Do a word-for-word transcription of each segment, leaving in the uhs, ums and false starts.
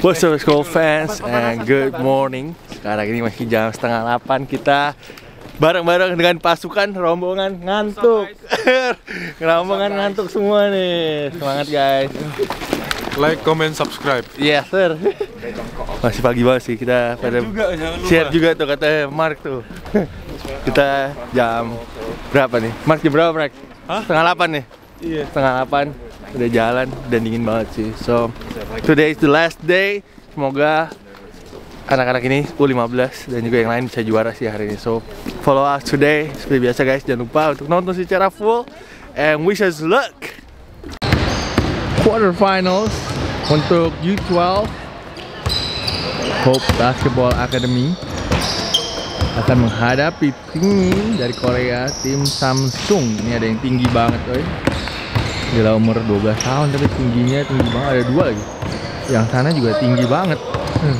What's up school fans and good morning. Sekarang ini masih jam setengah delapan, kita bareng-bareng dengan pasukan rombongan ngantuk. Rombongan ngantuk semua nih. Semangat guys. Like, comment, subscribe. Yes sir. Masih pagi banget sih, kita pada share juga tuh kata Mark tuh. Kita jam berapa nih? Mark jam berapa Mark? Hah? Setengah delapan nih. Iya. Setengah delapan. Udah jalan dan dingin banget sih. So today is the last day. Semoga anak-anak ini U lima belas dan juga yang lain bisa juara sih hari ini. So follow us today. Seperti biasa guys, jangan lupa untuk nonton secara full and wish us luck. Quarterfinals untuk U twelve Hope Basketball Academy akan menghadapi tim dari Korea, tim Samsung. Ini ada yang tinggi banget coy. Gila, umur dua belas tahun tapi tingginya tinggi banget, ada dua lagi. Yang sana juga tinggi banget. Hmm.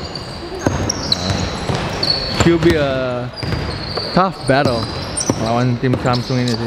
Should be a tough battle lawan tim Samsung ini sih.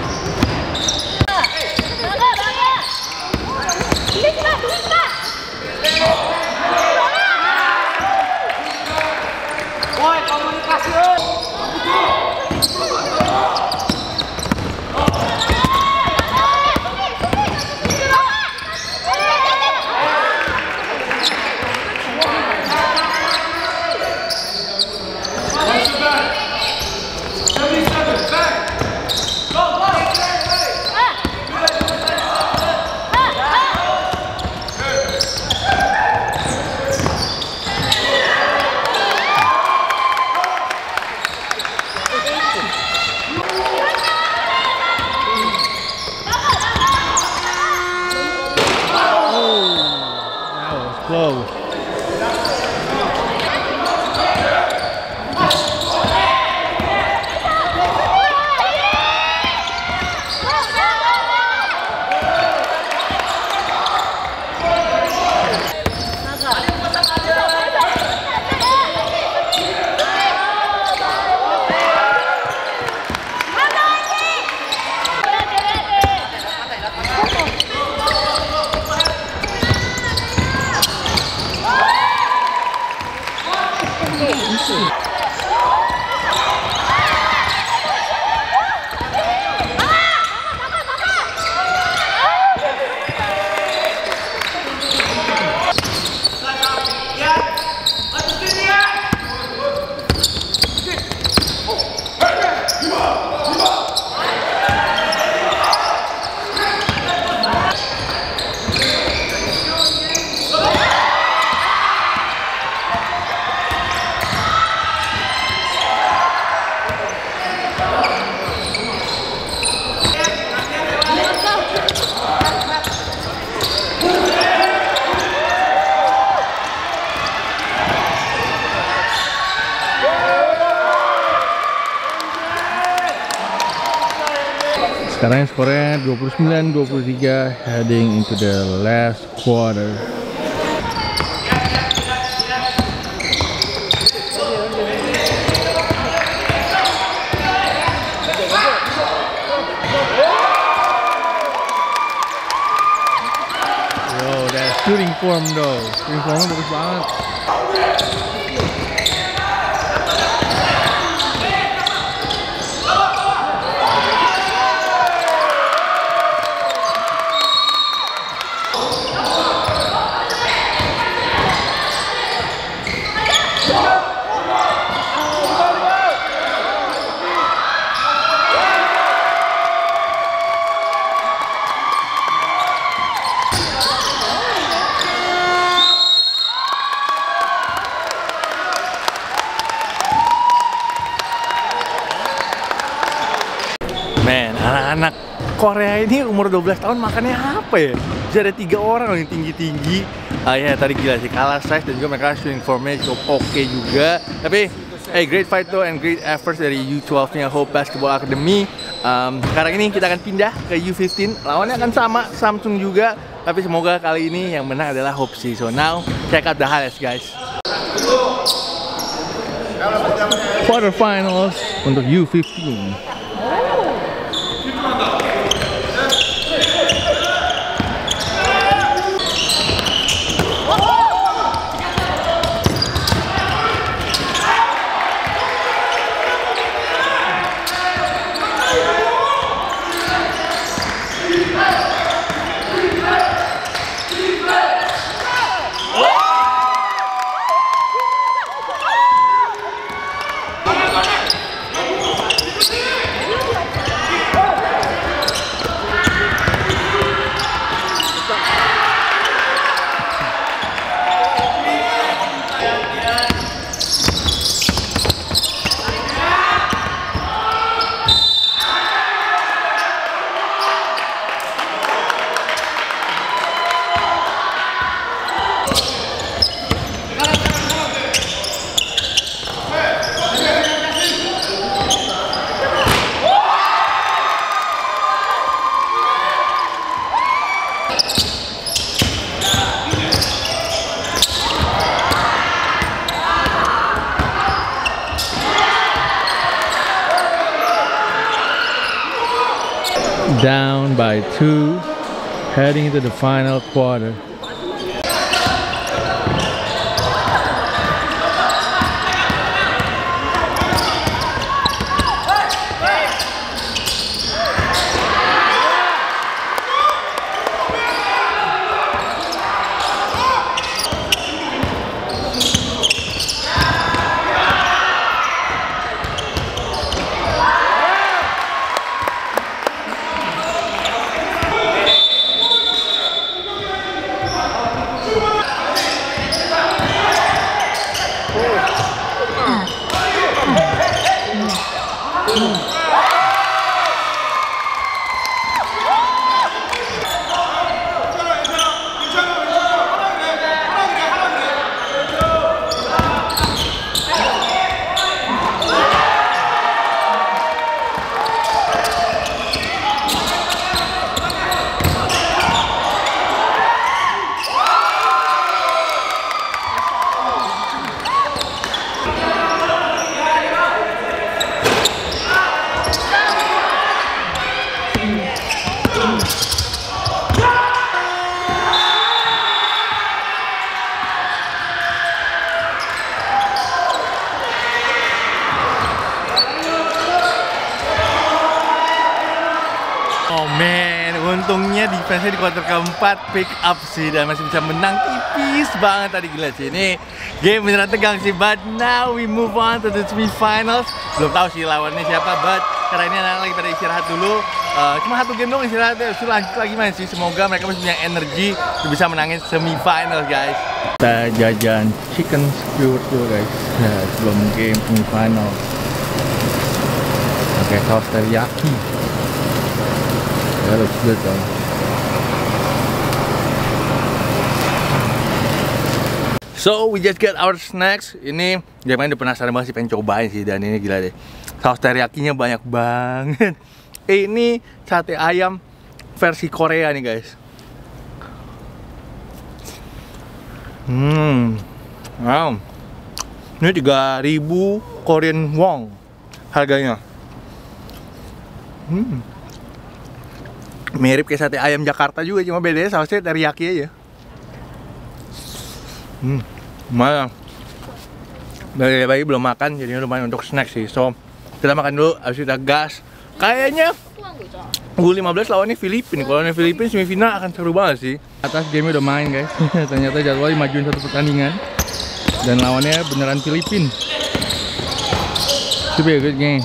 Close. Sekarang skornya dua puluh sembilan dua puluh tiga, heading into the last quarter. Yo, that shooting form though, shooting formnya bagus banget. Man, anak-anak Korea ini umur dua belas tahun makannya apa ya? Bisa ada tiga orang yang tinggi-tinggi. Ah ya, tadi gila sih, kalah size dan juga mereka shooting formnya cukup oke okay juga. Tapi, hey, great fight though and great efforts dari U twelve-nya Hope Basketball Academy. Um, sekarang ini kita akan pindah ke U fifteen. Lawannya akan sama, Samsung juga. Tapi semoga kali ini yang menang adalah Hope sih. So now, check out the highlights guys. Quarterfinals untuk U fifteen. down by two, heading into the final quarter. Oh man, untungnya defense-nya di kuarter keempat pick up sih dan masih bisa menang tipis banget tadi, gila sih. Ini game beneran tegang sih, but now we move on to the semifinals. Belum tahu sih lawannya siapa, but karena ini anak lagi pada istirahat dulu. Uh, cuma satu game dong istirahatnya, terus lanjut lagi main sih. Semoga mereka masih punya energi untuk bisa menangin semifinals, guys. Kita jajan chicken skewer dulu, guys. Nah, sebelum game semifinal. Oke, saus teriyaki. That looks good though. So we just get our snacks. Ini jangan udah penasaran banget sih, pengen cobain sih. Dan ini gila deh, saus teriyakinya banyak banget. Eh, ini sate ayam versi Korea nih, guys. Hmm, wow. Ini tiga ribu Korean won harganya. Hmm, mirip kayak sate ayam Jakarta juga, cuma bedanya sausnya teriyaki aja. Hmm, lumayan. Dari pagi belum makan, jadi lumayan untuk snack sih. So, kita makan dulu, habis kita gas. Kayaknya U lima belas lawannya Filipina. Kalau lawannya Filipina semifinal akan seru banget sih. Atas game udah main, guys. Ternyata jadwalnya majuin satu pertandingan. Dan lawannya beneran Filipina. Itu be a good game.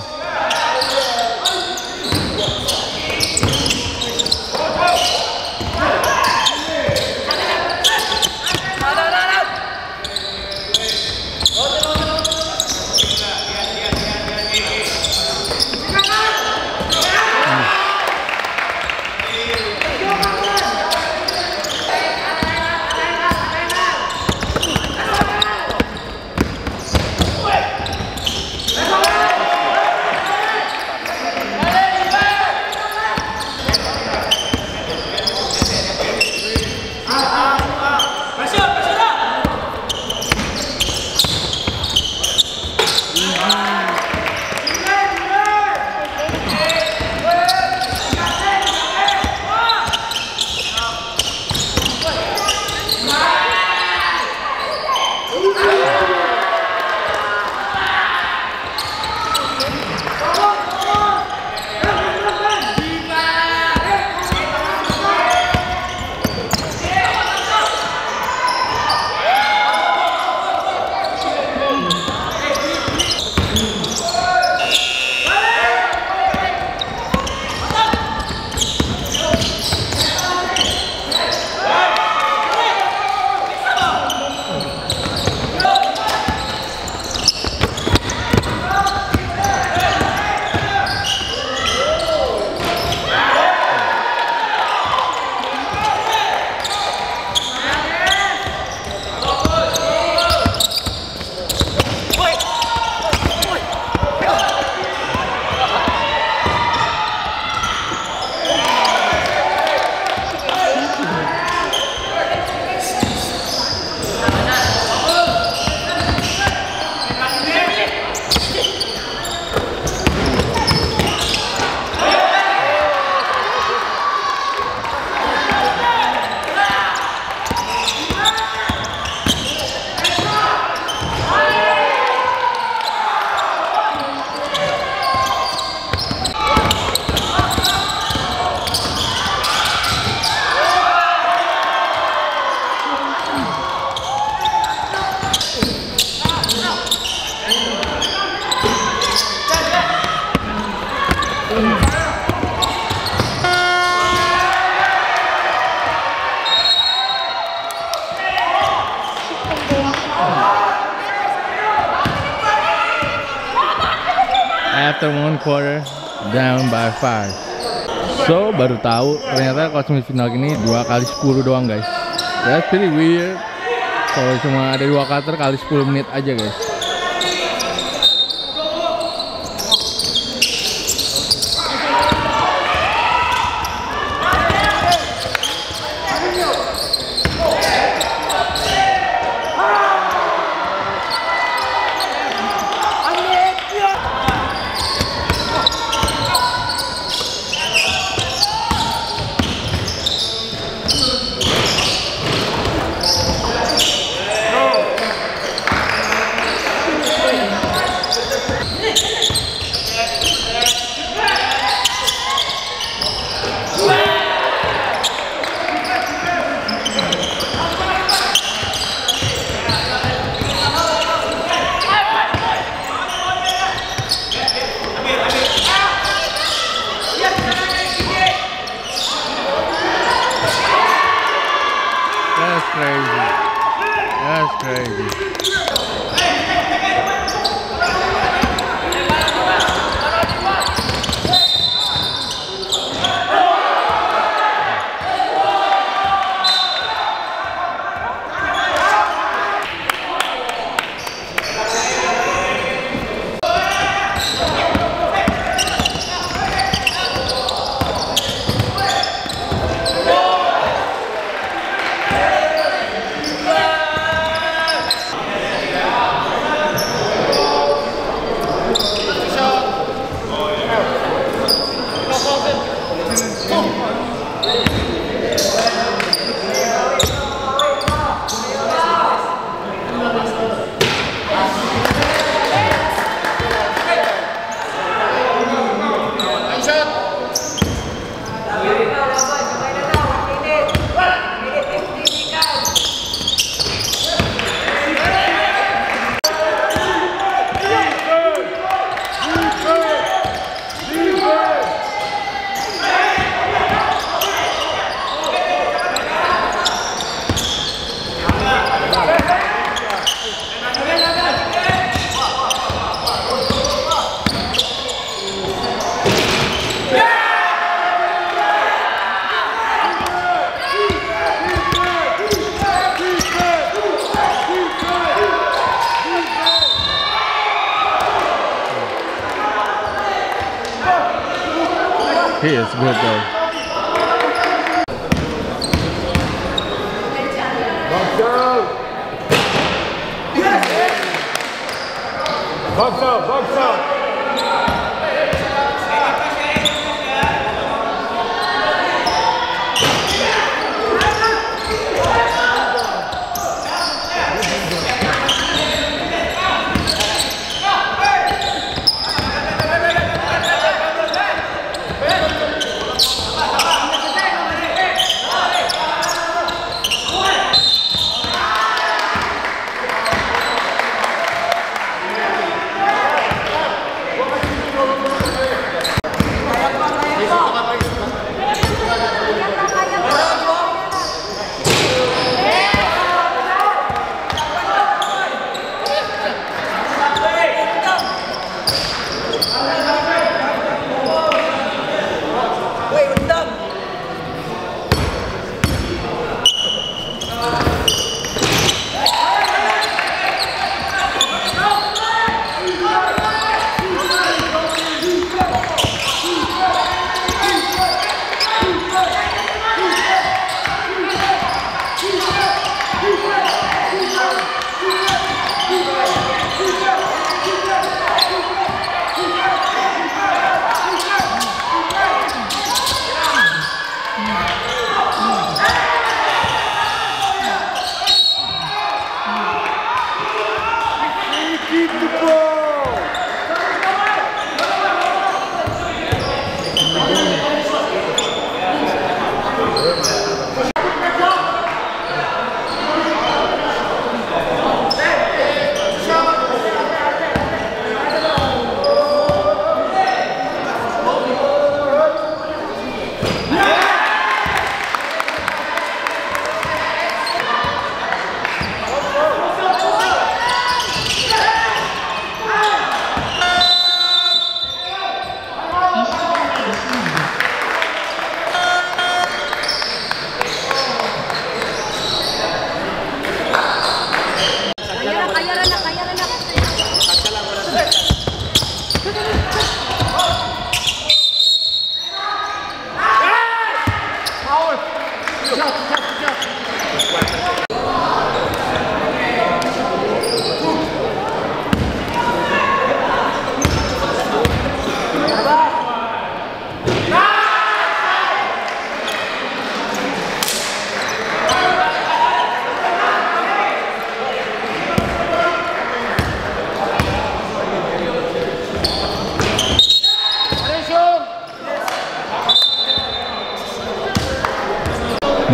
after one quarter down by five. So baru tahu ternyata kalau semifinal ini dua kali sepuluh doang guys. That's pretty weird. Kalau cuma ada dua quarter kali sepuluh menit aja guys. That's crazy. That's crazy. He is good though. Box out, box out.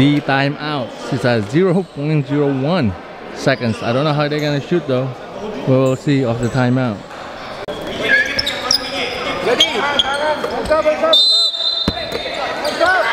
di time out. Sisa zero point zero one seconds. I don't know how they're gonna shoot though. We will see of the timeout. Ready? Hands up, hands up. Hands up.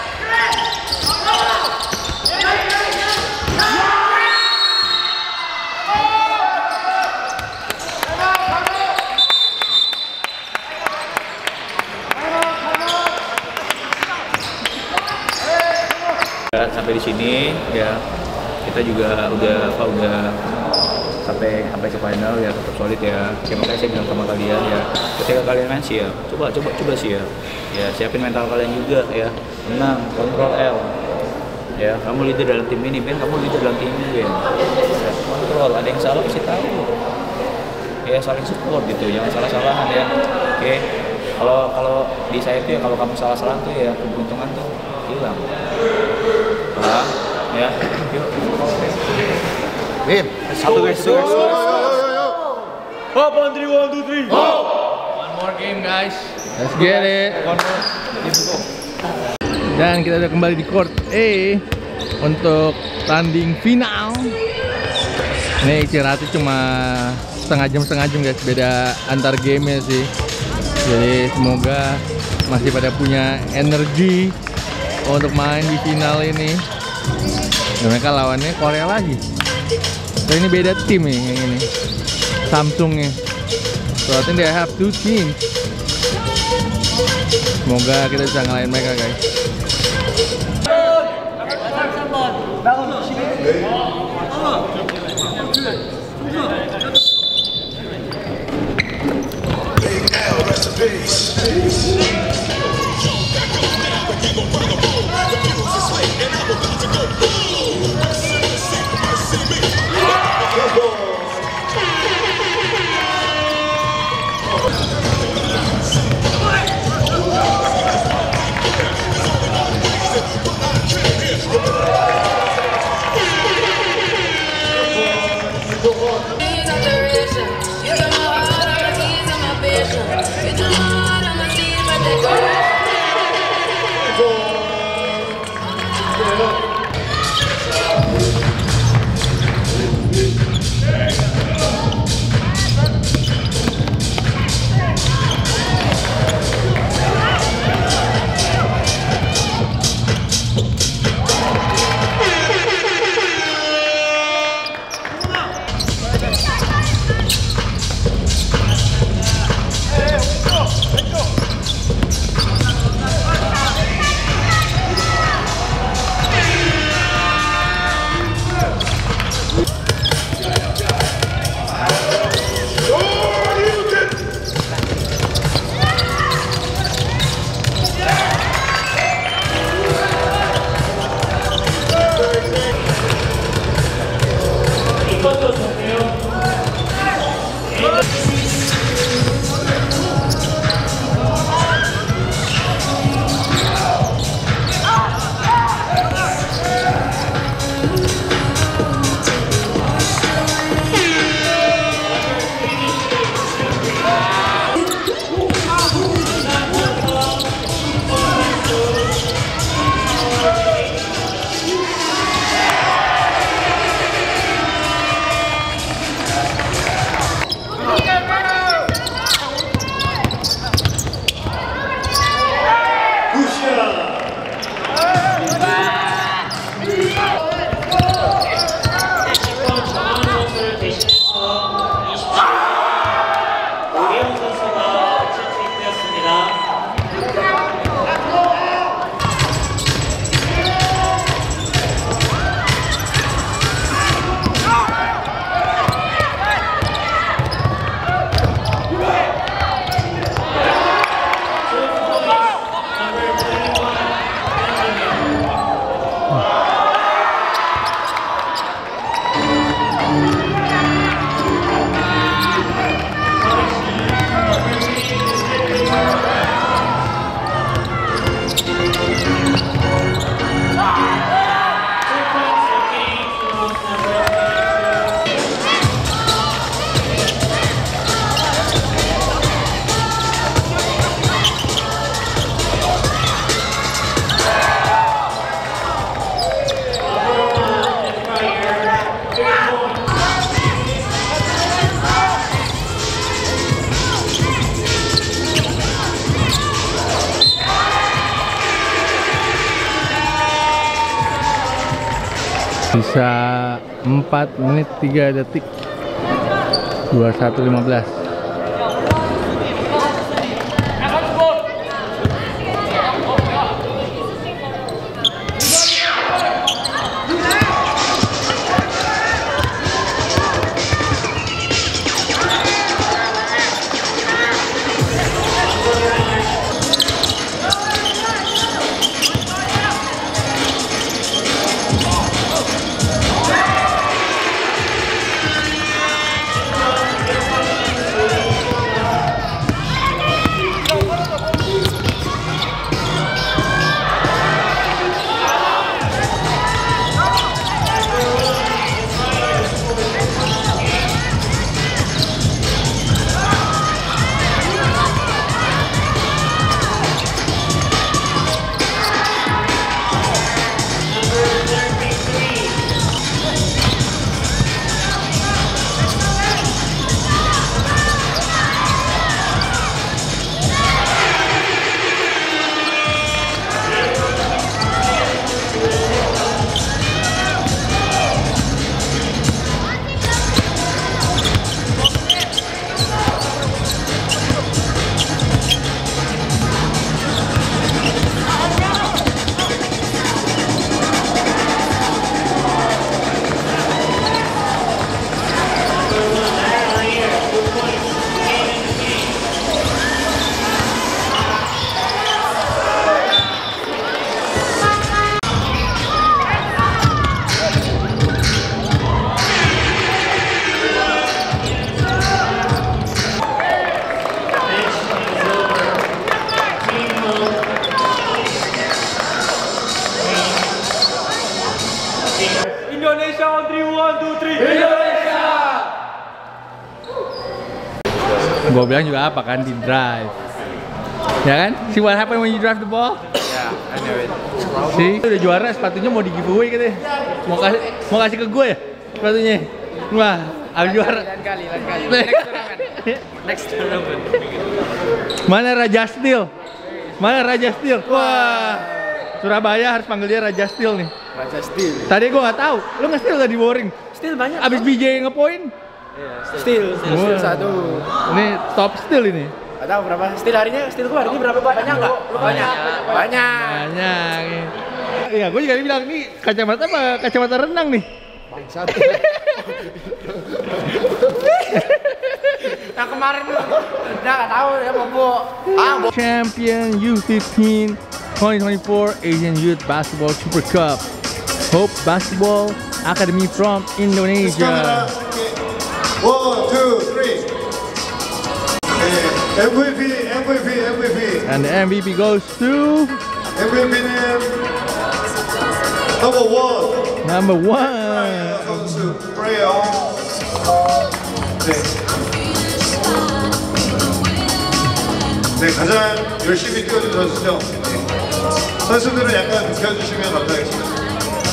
Sampai di sini ya kita juga udah apa udah sampai sampai ke final ya, tetap solid ya. Ya makanya saya bilang sama kalian ya, ketika kalian main sih ya coba coba coba sih ya ya siapin mental kalian juga ya, tenang, kontrol L ya. Kamu leader dalam tim ini, Ben, kamu leader dalam tim ini, Ben ya, kontrol, ada yang salah pasti tahu ya, saling support gitu, jangan salah-salahan ya. Oke, kalau kalau di saya itu ya, kalau kamu salah-salahan tuh ya keberuntungan tuh hilang. Nah, ya, yuk. Bim, satu guys, satu guys. Up on three, one, two, three. One more game guys. Let's get it. One more. Let's go. Dan kita udah kembali di court A untuk tanding final. Ini istirahatnya cuma setengah jam setengah jam guys, beda antar game sih. Jadi semoga masih pada punya energi untuk main di final ini. Dan mereka lawannya Korea lagi. So ini beda tim nih yang ini, Samsungnya. So I think they have two teams. Semoga kita bisa ngalahin mereka guys. Sisa empat menit tiga detik. dua puluh satu lima belas. Indonesia on three, one, two, three. Indonesia. Gue bilang juga apa kan di drive. Ya kan? See what happened when you drive the ball? Yeah, I know it. See, udah juara sepatunya mau di giveaway katanya. Mau kasih mau kasih ke gue ya sepatunya. Wah, abis juara. Lain kali, lain kali. Next tournament. Next tournament. Mana Raja Steel? Mana Raja Steel? Wah, Surabaya harus panggil dia Raja Steel nih. Raja Steel. Tadi gue nggak tahu. Lu nggak Steel tadi boring. Steel banyak. Abis B J ngepoin. Steel, steel, steel satu. Ini top Steel ini. Gak tahu berapa. Steel harinya, steel gua hari ini berapa? Banyak nggak? Banyak. Banyak. Banyak. Iya, gue juga bilang nih kacamata apa kacamata renang nih. Bangsat. Yang kemarin udah nggak tahu ya Bobo. Ah, Champion U fifteen twenty twenty-four Asian Youth Basketball Super Cup. Hope Basketball Academy from Indonesia. One, two, three. M V P, M V P, M V P. And the M V P goes to M V P는 number one. number one. 선수 프레어. 네. 네, 가장 열심히 뛰어준 선수죠. 선수들은 약간 비켜주시면 감사하겠습니다.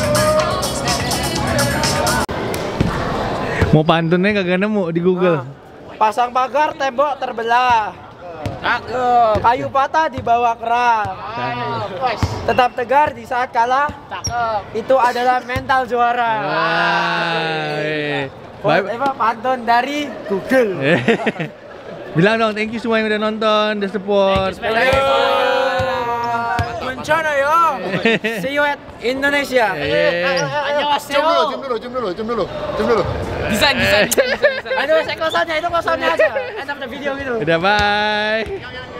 Mau pantunnya kagak nemu di Google. Pasang pagar, tembok terbelah. Cakep. Kayu patah di bawah keras. Tetap tegar di saat kalah. Cakep. Itu adalah mental juara. Wah, eh. Bye. Apa pantun dari Google. Bilang dong, thank you semua yang udah nonton, udah support. Kuncana yo. See you at Indonesia. 좀 눌러, 좀 눌러, 좀 눌러, 좀 눌러, 좀 눌러. desain, desain, desain, desain. Aduh, saya kosannya itu kosannya aja. Enak ada video gitu. Udah bye.